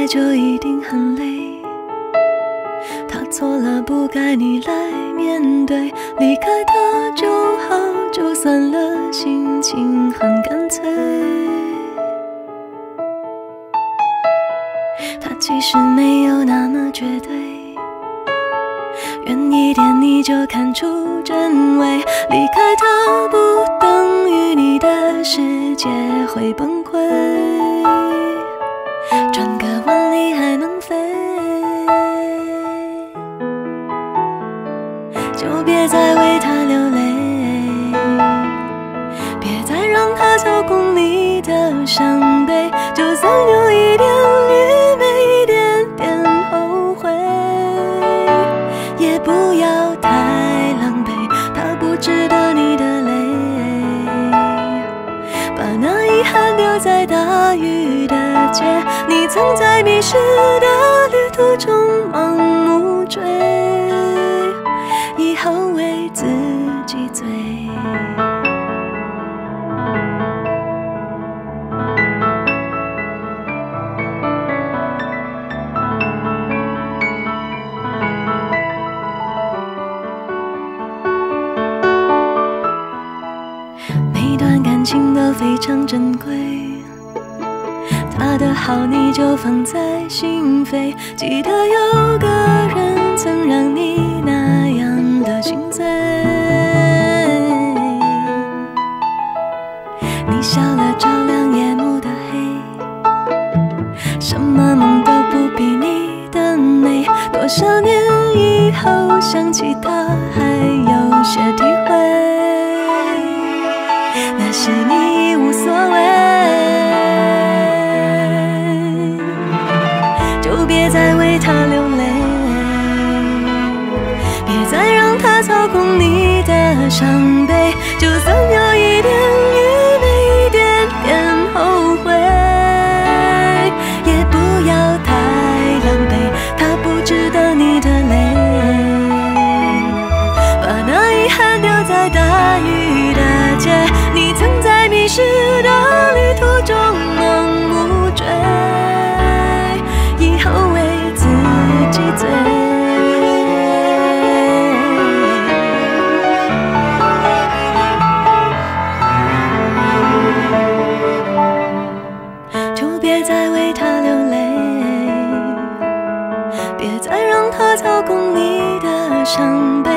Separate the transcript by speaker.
Speaker 1: 爱就一定很累，他错了不该你来面对，离开他就好，就算了，心情很干脆。他其实没有那么绝对，远一点你就看出真伪，离开他不等于你的世界会崩溃，转个弯你还能飞，就别再为他流泪，别再让他操控你的伤悲，就算有一点愚昧，一点点后悔，也不要太狼狈，他不值得你的泪，把那遗憾留在大雨的街，你曾在迷失的旅途中盲目追，以后为自己醉。每段感情都非常珍贵，他的好你就放在心扉，记得有个人曾让你那样的心醉，你笑了照亮夜幕的黑，什么梦都不比你的美，多少年以后想起他还有些体会，那时你已无所谓，就别再为他流泪，别再让他操控你的伤悲，就算有一点愚昧，一点点后悔，也不要太狼狈，他不值得你的泪，把那遗憾留在大雨的街，你曾在迷失的旅途中盲目追，以后为自己醉。就别再为他流泪，别再让他操控你的伤悲，